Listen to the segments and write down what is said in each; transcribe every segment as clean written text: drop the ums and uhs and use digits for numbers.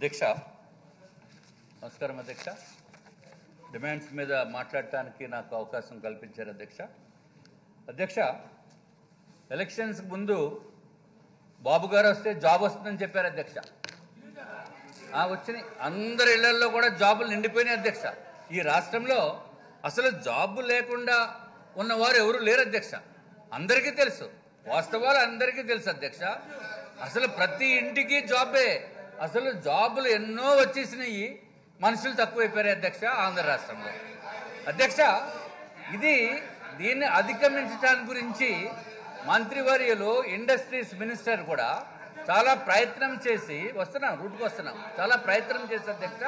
అధ్యక్ష, నమస్కారం అధ్యక్ష. డిమాండ్స్ మీద మాట్లాడటానికి నాకు అవకాశం కల్పించారు అధ్యక్ష. అధ్యక్ష, ఎలక్షన్స్కి ముందు బాబు గారు వస్తే జాబ్ వస్తుందని చెప్పారు అధ్యక్ష. వచ్చినాయి, అందరి ఇళ్లలో కూడా జాబులు నిండిపోయినాయి అధ్యక్ష. ఈ రాష్ట్రంలో అసలు జాబు లేకుండా ఉన్నవారు ఎవరు లేరు అధ్యక్ష. అందరికీ తెలుసు, వాస్తవాలు అందరికీ తెలుసు అధ్యక్ష. అసలు ప్రతి ఇంటికి జాబే. అసలు జాబులు ఎన్నో వచ్చేసినాయి, మనుషులు తక్కువైపోయారు అధ్యక్ష ఆంధ్ర రాష్ట్రంలో. అధ్యక్ష, దీన్ని అధిగమించడానికి గురించి మంత్రివర్యులు ఇండస్ట్రీస్ మినిస్టర్ కూడా చాలా ప్రయత్నం చేసి రూట్కి వస్తున్నాం, చాలా ప్రయత్నం చేసి అధ్యక్ష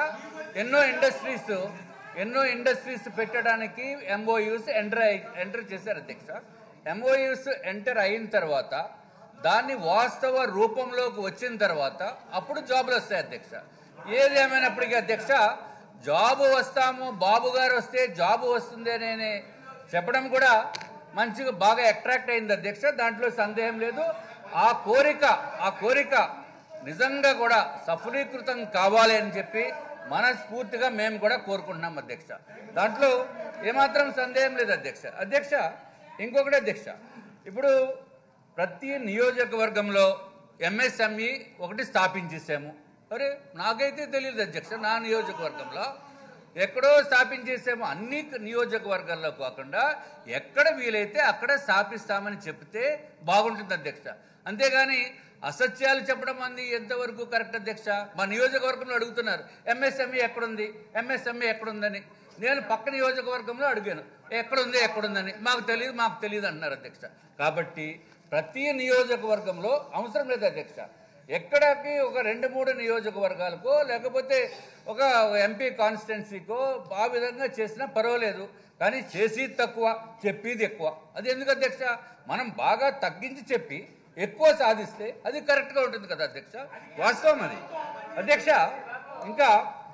ఎన్నో ఇండస్ట్రీస్ పెట్టడానికి ఎంఓయూస్ ఎంటర్ చేశారు అధ్యక్ష. ఎంఓయూస్ ఎంటర్ అయిన తర్వాత దాన్ని వాస్తవ రూపంలోకి వచ్చిన తర్వాత అప్పుడు జాబులు వస్తాయి అధ్యక్ష. ఏది ఏమైనప్పటికీ అధ్యక్ష, జాబు వస్తాము, బాబు గారు వస్తే జాబు వస్తుంది అని చెప్పడం కూడా మంచిగా బాగా అట్రాక్ట్ అయింది అధ్యక్ష. దాంట్లో సందేహం లేదు. ఆ కోరిక నిజంగా కూడా సఫలీకృతం కావాలి అని చెప్పి మనస్ఫూర్తిగా మేము కూడా కోరుకుంటున్నాం అధ్యక్ష. దాంట్లో ఏమాత్రం సందేహం లేదు అధ్యక్ష. అధ్యక్ష, ఇంకొకటి అధ్యక్ష, ఇప్పుడు ప్రతి నియోజకవర్గంలో ఎంఎస్ఎంఈ ఒకటి స్థాపించేసాము. అరే, నాకైతే తెలియదు అధ్యక్ష, నా నియోజకవర్గంలో ఎక్కడో స్థాపించేసాము. అన్ని నియోజకవర్గాల్లో కాకుండా ఎక్కడ వీలైతే అక్కడ స్థాపిస్తామని చెప్తే బాగుంటుంది అధ్యక్ష. అంతేగాని అసత్యాలు చెప్పడం అంది ఎంతవరకు కరెక్ట్ అధ్యక్ష? మా నియోజకవర్గంలో అడుగుతున్నారు ఎంఎస్ఎంఈ ఎక్కడుంది ఎక్కడుందని. నేను పక్క నియోజకవర్గంలో అడిగాను, ఎక్కడుందని. మాకు తెలియదు అంటున్నారు అధ్యక్ష. కాబట్టి ప్రతి నియోజకవర్గంలో అవసరం లేదు అధ్యక్ష. ఎక్కడికి ఒక 2-3 నియోజకవర్గాలకో లేకపోతే ఒక ఎంపీ కాన్స్టిట్యున్సీకో ఆ విధంగా చేసినా పర్వాలేదు. కానీ చేసేది తక్కువ, చెప్పేది ఎక్కువ. అది ఎందుకు అధ్యక్ష? మనం బాగా తగ్గించి చెప్పి ఎక్కువ సాధిస్తే అది కరెక్ట్గా ఉంటుంది కదా అధ్యక్ష. వాస్తవం అది అధ్యక్ష. ఇంకా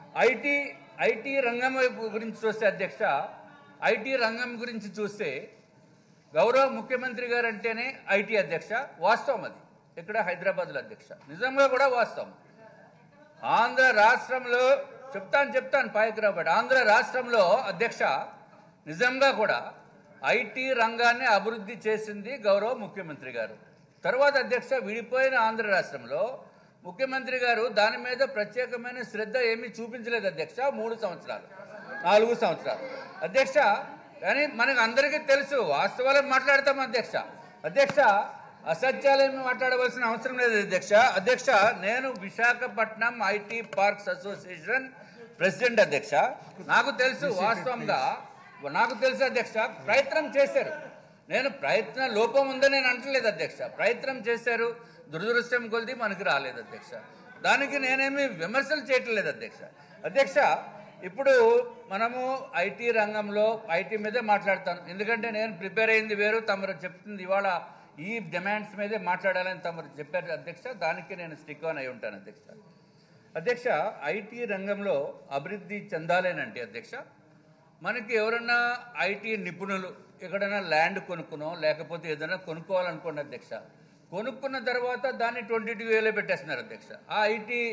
ఐటీ రంగం గురించి చూస్తే అధ్యక్ష, ఐటీ రంగం గురించి చూస్తే గౌరవ ముఖ్యమంత్రి గారు అంటేనే ఐటీ అధ్యక్ష. వాస్తవం అది ఇక్కడ హైదరాబాద్లో అధ్యక్ష, నిజంగా కూడా వాస్తవం. ఆంధ్ర రాష్ట్రంలో చెప్తాను పాయకు రాబట్టి ఆంధ్ర రాష్ట్రంలో అధ్యక్ష నిజంగా కూడా ఐటీ రంగాన్ని అభివృద్ధి చేసింది గౌరవ ముఖ్యమంత్రి గారు. తర్వాత అధ్యక్ష, విడిపోయిన ఆంధ్ర రాష్ట్రంలో ముఖ్యమంత్రి గారు దాని మీద ప్రత్యేకమైన శ్రద్ధ ఏమీ చూపించలేదు అధ్యక్ష. 4 సంవత్సరాలు అధ్యక్ష. కానీ మనకు అందరికీ తెలుసు, వాస్తవాలు మాట్లాడతాం అధ్యక్ష. అసత్యాలేమి మాట్లాడవలసిన అవసరం లేదు అధ్యక్ష. అధ్యక్ష, నేను Visakhapatnam IT parks association president అధ్యక్ష. నాకు తెలుసు, వాస్తవంగా నాకు తెలుసు అధ్యక్ష. ప్రయత్నం చేశారు. నేను ప్రయత్న లోపం ఉందని నేను అంటలేదు అధ్యక్ష. ప్రయత్నం చేశారు, దురదృష్టం కొలిది మనకి రాలేదు అధ్యక్ష. దానికి నేనేమి విమర్శలు చేయటం లేదు అధ్యక్ష. అధ్యక్ష, ఇప్పుడు మనము ఐటీ రంగంలో ఐటీ మీదే మాట్లాడతాను. ఎందుకంటే నేను ప్రిపేర్ అయింది వేరు, తమరు చెప్తుంది ఇవాళ ఈ డిమాండ్స్ మీదే మాట్లాడాలని తమరు చెప్పారు అధ్యక్ష. దానికి నేను స్టిక్ ఆన్ అయి ఉంటాను అధ్యక్ష. అధ్యక్ష, ఐటీ రంగంలో అభివృద్ధి చెందాలేనంటే అధ్యక్ష, మనకి ఎవరన్నా ఐటీ నిపుణులు ఎక్కడైనా ల్యాండ్ కొనుక్కునో లేకపోతే ఏదైనా కొనుక్కోవాలనుకోండి అధ్యక్ష, కొనుక్కున్న తర్వాత దాన్ని 22,000 పెట్టేస్తున్నారు అధ్యక్ష. ఆ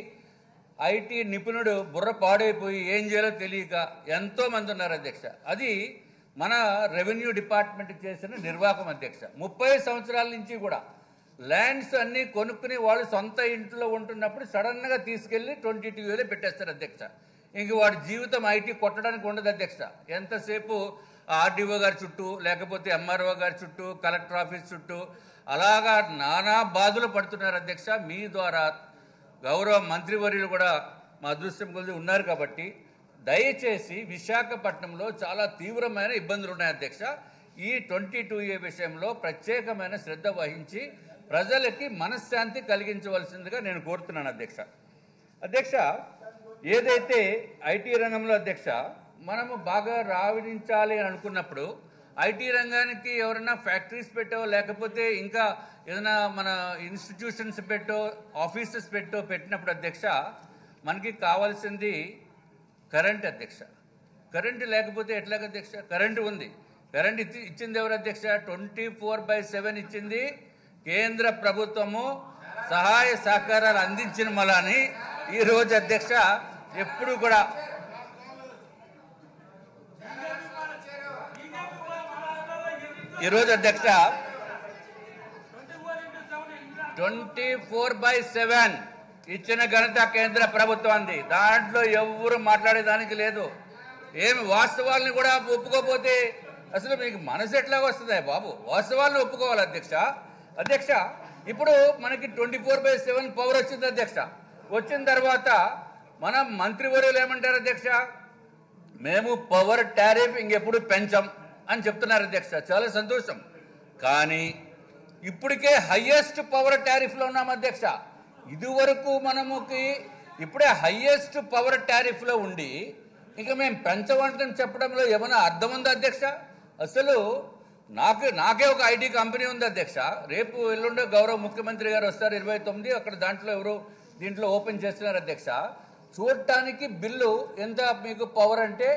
ఐటీ నిపుణుడు బుర్ర పాడైపోయి ఏం చేయాలో తెలియక ఎంతో మంది ఉన్నారు అధ్యక్ష. అది మన రెవెన్యూ డిపార్ట్మెంట్ చేసిన నిర్వాహకం అధ్యక్ష. 30 సంవత్సరాల నుంచి కూడా ల్యాండ్స్ అన్నీ కొనుక్కుని వాళ్ళు సొంత ఇంట్లో ఉంటున్నప్పుడు సడన్గా తీసుకెళ్లి 22,000 పెట్టేస్తారు అధ్యక్ష. ఇంక వాడి జీవితం ఐటీ కొట్టడానికి ఉండదు అధ్యక్ష. ఎంతసేపు ఆర్డీఓ గారి చుట్టూ లేకపోతే ఎంఆర్ఓ గారి చుట్టూ కలెక్టర్ ఆఫీస్ చుట్టూ అలాగా నానా బాధలు పడుతున్నారు అధ్యక్ష. మీ ద్వారా గౌరవ మంత్రివర్యులు కూడా మా అదృష్టం కొద్ది ఉన్నారు కాబట్టి దయచేసి విశాఖపట్నంలో చాలా తీవ్రమైన ఇబ్బందులు ఉన్నాయి అధ్యక్ష. ఈ 22A విషయంలో ప్రత్యేకమైన శ్రద్ధ వహించి ప్రజలకి మనశ్శాంతి కలిగించవలసిందిగా నేను కోరుతున్నాను అధ్యక్ష. అధ్యక్ష, ఏదైతే ఐటీ రంగంలో అధ్యక్ష మనము బాగా రావించాలి అని అనుకున్నప్పుడు ఐటీ రంగానికి ఎవరైనా ఫ్యాక్టరీస్ పెట్టో లేకపోతే ఇంకా ఏదైనా మన ఇన్స్టిట్యూషన్స్ పెట్టో ఆఫీసెస్ పెట్టినప్పుడు అధ్యక్ష మనకి కావాల్సింది కరెంట్ అధ్యక్ష. కరెంటు లేకపోతే ఎట్లాగ అధ్యక్ష? కరెంటు ఉంది, కరెంట్ ఇచ్చింది ఎవరు అధ్యక్ష? 24/7 ఇచ్చింది కేంద్ర ప్రభుత్వము. సహాయ సహకారాలు అందించిన మలాని ఈ రోజు అధ్యక్ష ఎప్పుడు కూడా ఈరోజు అధ్యక్ష 24/7 ఇచ్చిన ఘనత కేంద్ర ప్రభుత్వానికి. దాంట్లో ఎవరు మాట్లాడేదానికి లేదు. ఏమి వాస్తవాలను కూడా ఒప్పుకోపోతే అసలు మీకు మనసు ఎట్లా వస్తుందా బాబు? వాస్తవాలను ఒప్పుకోవాలి అధ్యక్ష. అధ్యక్ష ఇప్పుడు మనకి 24/7 పవర్ వచ్చింది అధ్యక్ష. వచ్చిన తర్వాత మన మంత్రివర్యులు ఏమంటారు అధ్యక్ష? మేము పవర్ టారిఫ్ ఇంకెప్పుడు పెంచం అని చెప్తున్నారు అధ్యక్ష. చాలా సంతోషం. కానీ ఇప్పటికే హైయెస్ట్ పవర్ టారిఫ్లో ఉన్నాం అధ్యక్ష. ఇదివరకు మనముకి ఇప్పుడే హైయెస్ట్ పవర్ టారిఫ్లో ఉండి ఇంకా మేము పెంచమంటని చెప్పడంలో ఏమైనా అర్థం ఉందా అధ్యక్ష? అసలు నాకే ఒక ఐటీ కంపెనీ ఉంది అధ్యక్ష. రేపు ఎల్లుండే గౌరవ ముఖ్యమంత్రి గారు వస్తారు 29. అక్కడ దీంట్లో ఓపెన్ చేస్తున్నారు అధ్యక్ష. చూడటానికి బిల్లు ఎంత మీకు పవర్ అంటే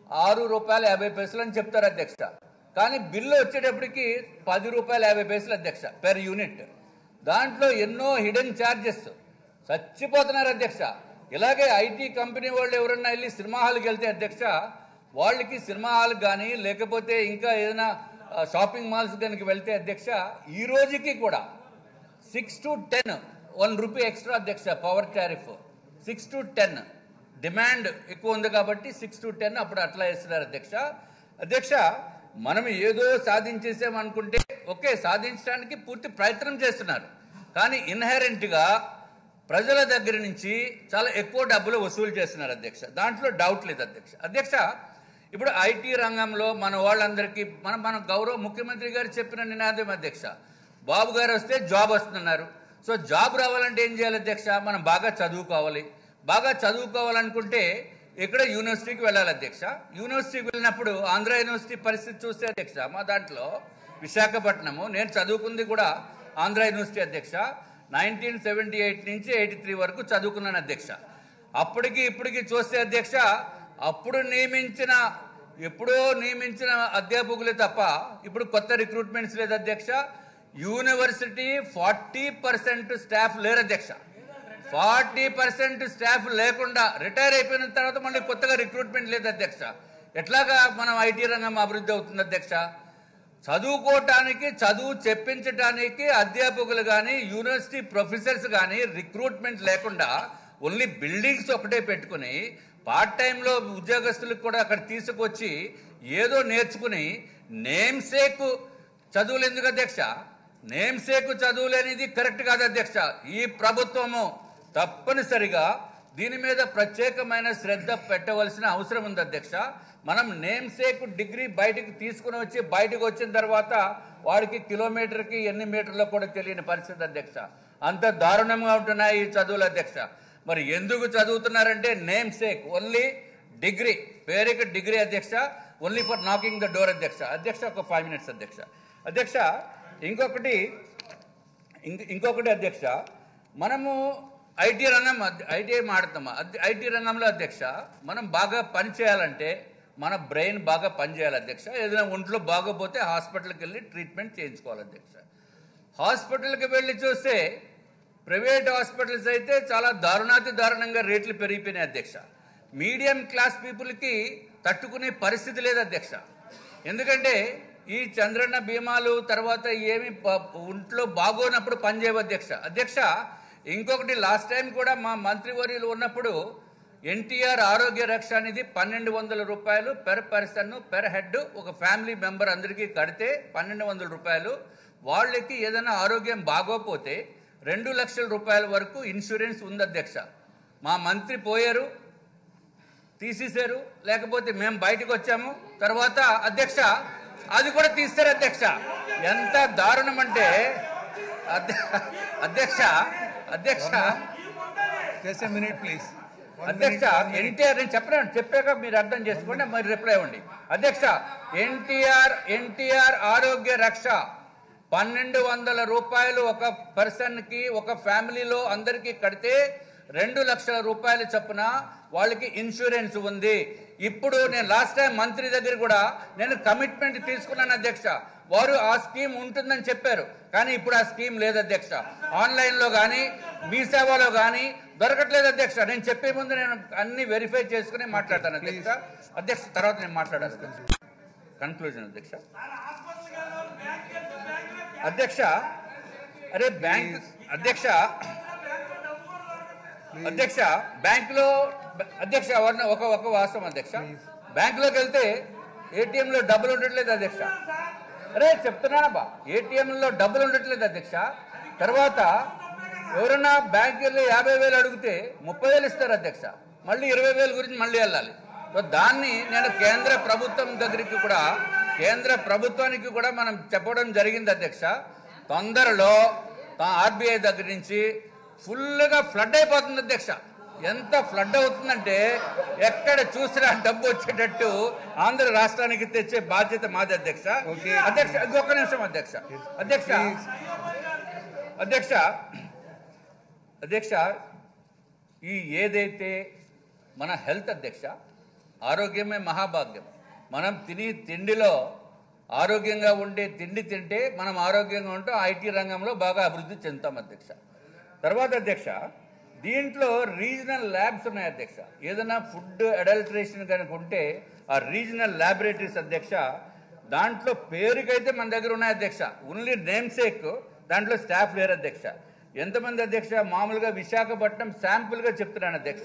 ₹6.50 అని చెప్తారు అధ్యక్ష. కానీ బిల్లు వచ్చేటప్పటికి ₹10.50 అధ్యక్ష పెర్ యూనిట్. దాంట్లో ఎన్నో హిడెన్ ఛార్జెస్. చచ్చిపోతున్నారు అధ్యక్ష. ఇలాగే ఐటీ కంపెనీ వాళ్ళు ఎవరన్నా వెళ్ళి సినిమా హాల్కి వెళ్తే అధ్యక్ష, వాళ్ళకి సినిమా హాల్ కానీ లేకపోతే ఇంకా ఏదైనా షాపింగ్ మాల్స్ కనుక వెళ్తే అధ్యక్ష, ఈ రోజుకి కూడా 6 to 10 ₹1 ఎక్స్ట్రా అధ్యక్ష పవర్ టారిఫ్. 6 to 10 డిమాండ్ ఎక్కువ ఉంది కాబట్టి 6 to 10 అప్పుడు అట్లా వేస్తున్నారు అధ్యక్ష. అధ్యక్ష మనం ఏదో సాధించేసామనుకుంటే ఓకే, సాధించడానికి పూర్తి ప్రయత్నం చేస్తున్నారు. కానీ ఇన్హెరెంట్గా ప్రజల దగ్గర నుంచి చాలా ఎక్కువ డబ్బులు వసూలు చేస్తున్నారు అధ్యక్ష. దాంట్లో డౌట్ లేదు అధ్యక్ష. అధ్యక్ష ఇప్పుడు ఐటీ రంగంలో మన వాళ్ళందరికీ మన గౌరవ ముఖ్యమంత్రి గారు చెప్పిన నినాదం అధ్యక్ష, బాబు గారు వస్తే జాబ్ వస్తున్నారు. సో జాబ్ రావాలంటే ఏం చేయాలి అధ్యక్ష? మనం బాగా చదువుకోవాలి. బాగా చదువుకోవాలనుకుంటే ఇక్కడ యూనివర్సిటీకి వెళ్ళాలి అధ్యక్ష. యూనివర్సిటీకి వెళ్ళినప్పుడు ఆంధ్ర యూనివర్సిటీ పరిస్థితి చూస్తే అధ్యక్ష, మా దాంట్లో విశాఖపట్నము, నేను చదువుకుంది కూడా ఆంధ్ర యూనివర్సిటీ అధ్యక్ష. 1978 నుంచి 83 వరకు చదువుకున్నాను అధ్యక్ష. అప్పటికి ఇప్పటికి చూస్తే అధ్యక్ష, ఎప్పుడో నియమించిన అధ్యాపకులే తప్ప ఇప్పుడు కొత్త రిక్రూట్మెంట్స్ లేదు అధ్యక్ష. యూనివర్సిటీ 40% స్టాఫ్ లేరు అధ్యక్ష. 40% స్టాఫ్ లేకుండా రిటైర్ అయిపోయిన తర్వాత మళ్ళీ కొత్తగా రిక్రూట్మెంట్ లేదు అధ్యక్ష. ఎట్లాగా మనం ఐటీ రంగం అభివృద్ధి అవుతుంది అధ్యక్ష? చదువుకోవటానికి, చదువు చెప్పించడానికి అధ్యాపకులు కానీ యూనివర్సిటీ ప్రొఫెసర్స్ కానీ రిక్రూట్మెంట్ లేకుండా ఓన్లీ బిల్డింగ్స్ ఒకటే పెట్టుకుని పార్ట్ టైంలో ఉద్యోగస్తులకు కూడా అక్కడ తీసుకొచ్చి ఏదో నేర్చుకుని నేమ్ సేక్ చదువులు ఎందుకు అధ్యక్ష? నేమ్ సేక్ చదువులేనిది కరెక్ట్ కాదు అధ్యక్ష. ఈ ప్రభుత్వము తప్పనిసరిగా దీని మీద ప్రత్యేకమైన శ్రద్ధ పెట్టవలసిన అవసరం ఉంది అధ్యక్ష. మనం నేమ్ సేక్ డిగ్రీ బయటికి తీసుకుని వచ్చి బయటకు వచ్చిన తర్వాత వాడికి కిలోమీటర్కి ఎన్ని మీటర్లో కూడా తెలియని పరిస్థితి అధ్యక్ష. అంత దారుణంగా ఉంటున్నాయి ఈ చదువులు అధ్యక్ష. మరి ఎందుకు చదువుతున్నారంటే నేమ్ సేక్, ఓన్లీ డిగ్రీ, పేరుకి డిగ్రీ అధ్యక్ష, only for knocking the door అధ్యక్ష. అధ్యక్ష ఒక 5 minutes అధ్యక్ష. అధ్యక్ష ఇంకొకటి అధ్యక్ష, మనము ఐటీ మాట్లాడతామా? ఐటీ రంగంలో అధ్యక్ష మనం బాగా పని చేయాలంటే మన బ్రెయిన్ బాగా పనిచేయాలి అధ్యక్ష. ఏదైనా ఒంట్లో బాగోపోతే హాస్పిటల్కి వెళ్ళి ట్రీట్మెంట్ చేయించుకోవాలి అధ్యక్ష. హాస్పిటల్కి వెళ్ళి చూస్తే ప్రైవేట్ హాస్పిటల్స్ అయితే చాలా దారుణంగా రేట్లు పెరిగిపోయినాయి అధ్యక్ష. మీడియం క్లాస్ పీపుల్కి తట్టుకునే పరిస్థితి లేదు అధ్యక్ష. ఎందుకంటే ఈ చంద్రన్న బీమాలు తర్వాత ఏమి ఒంట్లో బాగోనప్పుడు పనిచేయవు అధ్యక్ష. అధ్యక్ష ఇంకొకటి, లాస్ట్ టైం కూడా మా మంత్రివర్యులు ఉన్నప్పుడు ఎన్టీఆర్ ఆరోగ్య రక్ష అనేది ₹1,200 పెర్ పర్సన్ పెర్ హెడ్, ఒక ఫ్యామిలీ మెంబర్ అందరికీ కడితే ₹1,200. వాళ్ళకి ఏదైనా ఆరోగ్యం బాగోపోతే ₹2 లక్షల వరకు ఇన్సూరెన్స్ ఉంది అధ్యక్ష. మా మంత్రి పోయారు, తీసేశారు, లేకపోతే మేము బయటకు వచ్చాము, తర్వాత అధ్యక్ష అది కూడా తీస్తారు అధ్యక్ష. ఎంత దారుణం అంటే అధ్యక్ష ప్లీజ్ అధ్యక్ష ఎన్టీఆర్, నేను చెప్పాక మీరు అర్థం చేసుకోండి, మరి రిప్లై ఇవ్వండి అధ్యక్ష. ఎన్టీఆర్ ఆరోగ్య రక్ష ₹1,200 ఒక పర్సన్కి, ఒక ఫ్యామిలీలో అందరికీ కడితే 2 లక్షల రూపాయల చొప్పున వాళ్ళకి ఇన్సూరెన్స్ ఉంది. ఇప్పుడు నేను లాస్ట్ టైం మంత్రి దగ్గర కూడా నేను కమిట్మెంట్ తీసుకున్నాను అధ్యక్ష. వారు ఆ స్కీమ్ ఉంటుందని చెప్పారు, కానీ ఇప్పుడు ఆ స్కీమ్ లేదు అధ్యక్ష. ఆన్లైన్లో కానీ మీ సేవలో కానీ దొరకట్లేదు అధ్యక్ష. నేను చెప్పే ముందు నేను అన్ని వెరిఫై చేసుకుని మాట్లాడతాను అధ్యక్ష. అధ్యక్ష తర్వాత నేను మాట్లాడాను కన్క్లూజన్ అధ్యక్ష. అధ్యక్ష అరే బ్యాంక్ అధ్యక్ష అధ్యక్ష బ్యాంకులో అధ్యక్ష ఒక వాస్తవం అధ్యక్ష, బ్యాంకులోకి వెళ్తే ఏటీఎంలో డబ్బులు ఉండట్లేదు అధ్యక్ష. అరే చెప్తున్నానబ్బా, ఏటీఎంలో డబ్బులు ఉండట్లేదు అధ్యక్ష. తర్వాత ఎవరన్నా బ్యాంక్ వెళ్ళి 50,000 అడిగితే 30,000 ఇస్తారు అధ్యక్ష. మళ్ళీ 20,000 గురించి మళ్ళీ వెళ్ళాలి. సో దాన్ని నేను కేంద్ర ప్రభుత్వం దగ్గరికి కూడా కేంద్ర ప్రభుత్వానికి కూడా మనం చెప్పడం జరిగింది అధ్యక్ష. తొందరలో ఆర్బీఐ దగ్గర నుంచి ఫుల్గా ఫ్లడ్ అయిపోతుంది అధ్యక్ష. ఎంత ఫ్లడ్ అవుతుందంటే ఎక్కడ చూసినా డబ్బు వచ్చేటట్టు ఆంధ్ర రాష్ట్రానికి తెచ్చే బాధ్యత మాది అధ్యక్ష. అధ్యక్ష ఇంకొక నిమిషం అధ్యక్ష. అధ్యక్ష అధ్యక్ష అధ్యక్ష ఈ ఏదైతే మన హెల్త్ అధ్యక్ష, ఆరోగ్యమే మహాభాగ్యం. మనం తిండిలో ఆరోగ్యంగా ఉండే తిండి తింటే మనం ఆరోగ్యంగా ఉంటూ ఐటీ రంగంలో బాగా అభివృద్ధి చెందుతాం అధ్యక్ష. తర్వాత అధ్యక్ష దీంట్లో రీజనల్ ల్యాబ్స్ ఉన్నాయి అధ్యక్ష. ఏదైనా ఫుడ్ అడల్టరేషన్ కనుక ఉంటే ఆ రీజనల్ ల్యాబొరేటరీస్ అధ్యక్ష, దాంట్లో పేరుకైతే మన దగ్గర ఉన్నాయి అధ్యక్ష. ఓన్లీ నేమ్ సేక్, దాంట్లో స్టాఫ్ లేరు అధ్యక్ష. ఎంతమంది అధ్యక్ష? మామూలుగా విశాఖపట్నం శాంపుల్గా చెప్తున్నాను అధ్యక్ష.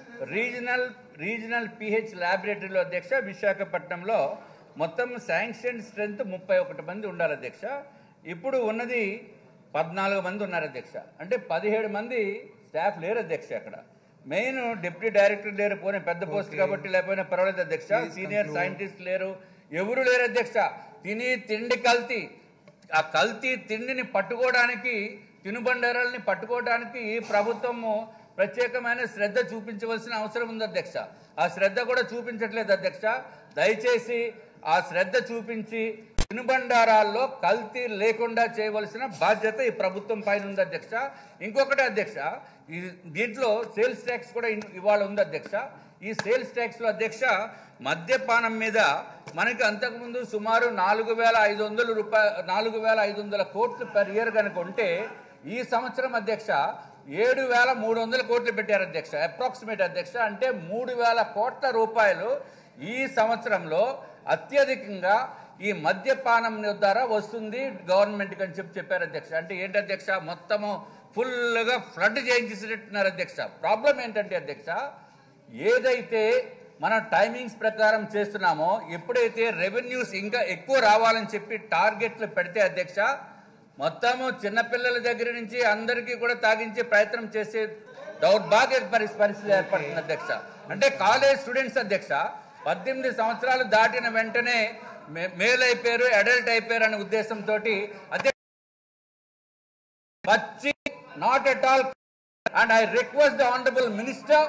రీజనల్ పిహెచ్ ల్యాబొరేటరీలో అధ్యక్ష విశాఖపట్నంలో మొత్తం శాంక్షన్ స్ట్రెంత్ 31 మంది ఉండాలి అధ్యక్ష. ఇప్పుడు ఉన్నది 14 మంది ఉన్నారు అధ్యక్ష. అంటే 17 మంది స్టాఫ్ లేరు అధ్యక్ష. అక్కడ మెయిన్ డిప్యూటీ డైరెక్టర్ లేరు, పోనీ పెద్ద పోస్ట్ కాబట్టి లేకపోయినా పర్వాలేదు అధ్యక్ష. సీనియర్ సైంటిస్ట్ లేరు, ఎవరు లేరు అధ్యక్ష. తిండి కల్తీ, ఆ కల్తీ తిండిని పట్టుకోవడానికి, తినుబండారాలని పట్టుకోవడానికి ఈ ప్రభుత్వము ప్రత్యేకమైన శ్రద్ధ చూపించవలసిన అవసరం ఉంది అధ్యక్ష. ఆ శ్రద్ధ కూడా చూపించట్లేదు అధ్యక్ష. దయచేసి ఆ శ్రద్ధ చూపించి తినుబండారాల్లో కల్తీ లేకుండా చేయవలసిన బాధ్యత ఈ ప్రభుత్వం పైన ఉంది అధ్యక్ష. ఇంకొకటి అధ్యక్ష, దీంట్లో సేల్స్ ట్యాక్స్ కూడా ఇవాళ ఉంది అధ్యక్ష. ఈ సేల్స్ ట్యాక్స్లో అధ్యక్ష మద్యపానం మీద మనకి అంతకుముందు సుమారు 4,500 కోట్లు పర్ ఇయర్ కనుక ఉంటే ఈ సంవత్సరం అధ్యక్ష 7,300 కోట్లు పెట్టారు అధ్యక్ష. అప్రాక్సిమేట్ అధ్యక్ష, అంటే 3,000 కోట్ల రూపాయలు ఈ సంవత్సరంలో అత్యధికంగా ఈ మద్యపానం ద్వారా వస్తుంది గవర్నమెంట్కి అని చెప్పారు అధ్యక్ష. అంటే ఏంటి అధ్యక్ష, మొత్తము ఫుల్గా ఫ్లడ్ చేయించేసినట్టున్నారు అధ్యక్ష. ప్రాబ్లం ఏంటంటే అధ్యక్ష, ఏదైతే మన టైమింగ్స్ ప్రకారం చేస్తున్నామో, ఎప్పుడైతే రెవెన్యూస్ ఇంకా ఎక్కువ రావాలని చెప్పి టార్గెట్లు పెడితే అధ్యక్ష, మొత్తము చిన్నపిల్లల దగ్గర నుంచి అందరికీ కూడా తాగించే ప్రయత్నం చేసే దౌర్భాగ్య పరిస్థితి ఏర్పడుతుంది అధ్యక్ష. అంటే కాలేజ్ స్టూడెంట్స్ అధ్యక్ష 18 సంవత్సరాలు దాటిన వెంటనే మేల్ అయిపోయారు, అడల్ట్ అయిపోయారు అనే ఉద్దేశంతో అధ్యక్ష not at all. And I request the honourable minister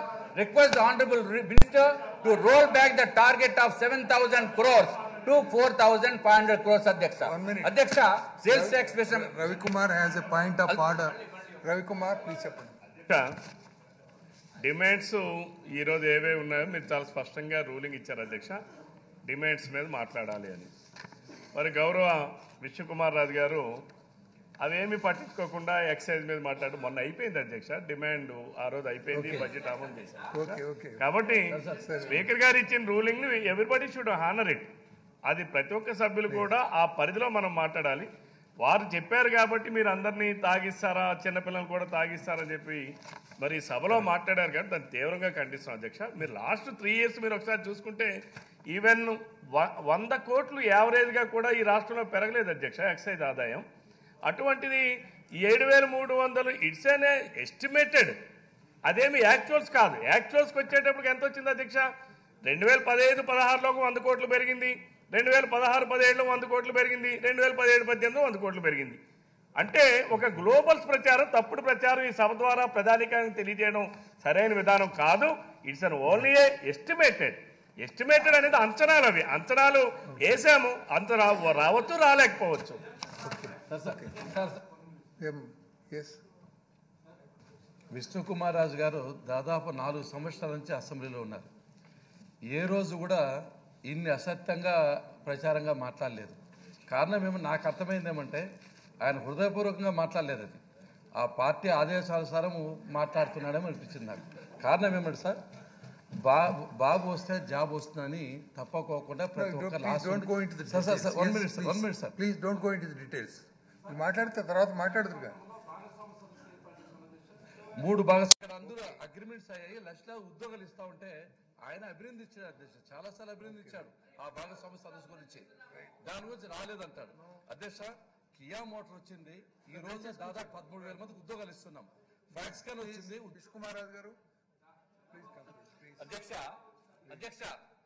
to roll back the target of 7,000 crores to 4,500 crores అధ్యక్ష. అధ్యక్ష సేల్స్ ట్యాక్స్ విషయం Ravikumar has a point of order. Ravikumar please చెప్పండి. డిమాండ్స్ ఈరోజు ఏవే ఉన్నాయో మీరు చాలా స్పష్టంగా రూలింగ్ ఇచ్చారు అధ్యక్ష. డిమాండ్స్ మీద మాట్లాడాలి అని. మరి గౌరవ విష్ణుకుమార్ రాజు గారు అవేమి పట్టించుకోకుండా ఎక్సైజ్ మీద మాట్లాడు. మొన్న అయిపోయింది అధ్యక్ష డిమాండ్, ఆ రోజు అయిపోయింది, బడ్జెట్ అమలు చేశారు. కాబట్టి స్పీకర్ గారు ఇచ్చిన రూలింగ్ ని ఎవ్రీబడి షుడ్ హానర్ ఇట్. అది ప్రతి ఒక్క సభ్యులు కూడా ఆ పరిధిలో మనం మాట్లాడాలి. వారు చెప్పారు కాబట్టి మీరు అందరినీ తాగిస్తారా, చిన్నపిల్లలు కూడా తాగిస్తారని చెప్పి మరి సభలో మాట్లాడారు కాబట్టి దాన్ని తీవ్రంగా ఖండిస్తున్నాం అధ్యక్ష. మీరు లాస్ట్ 3 years మీరు ఒకసారి చూసుకుంటే ఈవెన్ 100 కోట్లు యావరేజ్గా కూడా ఈ రాష్ట్రంలో పెరగలేదు అధ్యక్ష ఎక్సైజ్ ఆదాయం. అటువంటిది 7,300 ఇట్స్ అన్ ఎస్టిమేటెడ్, అదేమి యాక్చువల్స్ కాదు. యాక్చువల్స్కి వచ్చేటప్పటికి ఎంత వచ్చింది అధ్యక్ష? 2015-16లోకి 100 కోట్లు పెరిగింది, 2016-17లో 100 కోట్లు పెరిగింది, 2017-18లో 100 కోట్లు పెరిగింది. అంటే ఒక గ్లోబల్స్ ప్రచారం, తప్పుడు ప్రచారం ఈ సభ ద్వారా ప్రధానికానికి తెలియజేయడం సరైన విధానం కాదు. ఇట్స్ అన్ ఓన్లీ ఎస్టిమేటెడ్ అనేది అంచనాలు. అవి అంచనాలు వేసాము, అంత రావచ్చు రాలేకపోవచ్చు. విష్ణుకుమార్ రాజు గారు దాదాపు 4 సంవత్సరాల నుంచి అసెంబ్లీలో ఉన్నారు. ఏ రోజు కూడా ఇన్ని అసత్యంగా ప్రచారంగా మాట్లాడలేదు. కారణం ఏమో నాకు అర్థమైంది ఏమంటే ఆయన హృదయపూర్వకంగా మాట్లాడలేదు. అది ఆ పార్టీ ఆదేశానుసారం మాట్లాడుతున్నాడేమో అనిపించింది నాకు. కారణం ఏమంటే సార్, బాబు వస్తే జాబ్ వస్తుందని తప్పకోకుండా ప్రతి ఒక్క please don't go into the details. మాట్లాడితే తర్వాత మాట్లాడుతుగా 3 భాగస్వామ్యాలు అందరూ అగ్రిమెంట్స్ అయ్యాయి. లక్షల ఉద్యోగాలు ఇస్తా ఉంటే ఆయన అభినందించాడు అధ్యక్ష, చాలాసార్లు అభినందించాడు ఆ భాగస్వామ్య సదస్సు గురించి. దాని గురించి రాలేదంటాడు అధ్యక్ష. కియా మోటార్ వచ్చింది, ఈ రోజు దాదాపు 13,000 మందికి ఉద్యోగాలు ఇస్తున్నాం. ఫ్యాక్స్కాన్ వచ్చింది. విష్ణుకుమార్ రాజు గారు అధ్యక్ష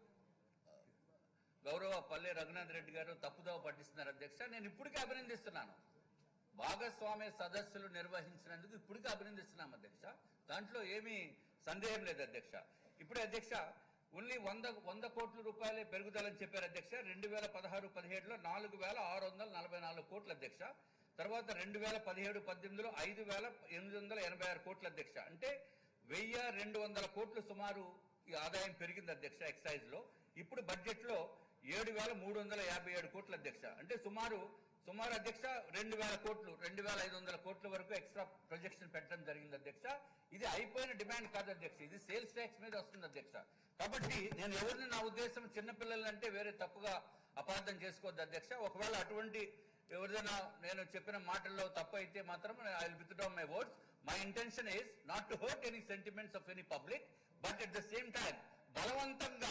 గౌరవ పల్లె రఘునాథ్ రెడ్డి గారు తప్పుదోవ పట్టిస్తున్నారు అధ్యక్ష. నేను ఇప్పటికే అభినందిస్తున్నాను. భాగస్వామ్య సదస్సులు నిర్వహించినందుకు ఇప్పటికే అభినందిస్తున్నాం అధ్యక్ష. దాంట్లో ఏమీ సందేహం లేదు అధ్యక్ష. ఇప్పుడే అధ్యక్ష ఓన్లీ 100 కోట్ల రూపాయలే పెరుగుదలని చెప్పారు అధ్యక్ష. 2016-17లో 4,644 కోట్ల అధ్యక్ష. తర్వాత 2017-18లో 5,886 కోట్ల అధ్యక్ష. అంటే 1,200 కోట్లు సుమారు ఈ ఆదాయం పెరిగింది అధ్యక్ష ఎక్సైజ్ లో. ఇప్పుడు బడ్జెట్ లో 7,357 కోట్ల అధ్యక్ష. అంటే సుమారు అధ్యక్ష 2,000 కోట్లు 2,500 కోట్ల వరకు ఎక్స్ట్రా ప్రొజెక్షన్ పెట్టడం జరిగింది అధ్యక్ష. ఇది అయిపోయిన డిమాండ్ కాదు అధ్యక్ష, ఇది సేల్స్ ట్యాక్స్ మీద వస్తుంది అధ్యక్ష. కాబట్టి నేను ఎవరిని, నా ఉద్దేశం చిన్నపిల్లలంటే వేరే తప్పుగా అపార్థం చేసుకోవద్దు అధ్యక్ష. ఒకవేళ అటువంటి ఎవరిదైనా నేను చెప్పిన మాటల్లో తప్పు అయితే మాత్రం I will withdraw my words. My intention is not to hurt any sentiments of any public, but at the same time బలవంతంగా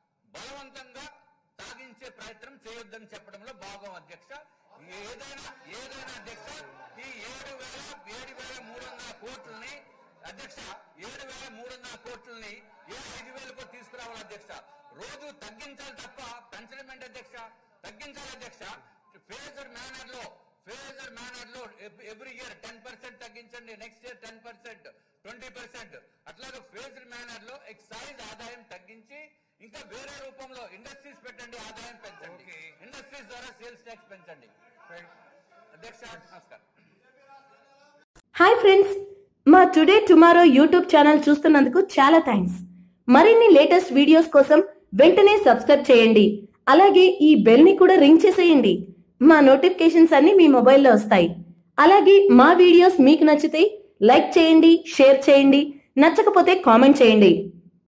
సాగించే ప్రయత్నం చేయొద్దని చెప్పడంలో భాగం అధ్యక్ష. ఏదైనా అధ్యక్ష ఈ 7,300 కోట్లని అధ్యక్ష 7,300 కోట్లని 5,000కు తీసుకురావాలి అధ్యక్ష. రోజు తగ్గించాలి తప్ప పెంచడం ఏంటి అధ్యక్ష? తగ్గించాలి అధ్యక్ష. ఫేజర్ మేనర్ లో ఎవ్రీ ఇయర్ 10% తగ్గించండి, నెక్స్ట్ ఇయర్ 10%, 20%, అట్లాగే ఫేజర్ మేనర్ లో ఎక్సైజ్ ఆదాయం తగ్గించి ఇంకా వేరే రూపంలో ఇండస్ట్రీస్ పెట్టండి, ఆదాయం పెంచండి, ఇండస్ట్రీస్ ద్వారా సేల్స్ ట్యాక్స్ పెంచండి అధ్యక్ష. నమస్కారం. హాయ్ ఫ్రెండ్స్, మా టుడే టుమారో యూట్యూబ్ ఛానల్ చూస్తున్నందుకు చాలా థ్యాంక్స్. మరిన్ని లేటెస్ట్ వీడియోస్ కోసం వెంటనే సబ్స్క్రైబ్ చేయండి. అలాగే ఈ బెల్ ని కూడా రింగ్ చేసేయండి. మా నోటిఫికేషన్స్ అన్ని మీ మొబైల్లో వస్తాయి. అలాగే మా వీడియోస్ మీకు నచ్చితే లైక్ చేయండి, షేర్ చేయండి, నచ్చకపోతే కామెంట్ చేయండి.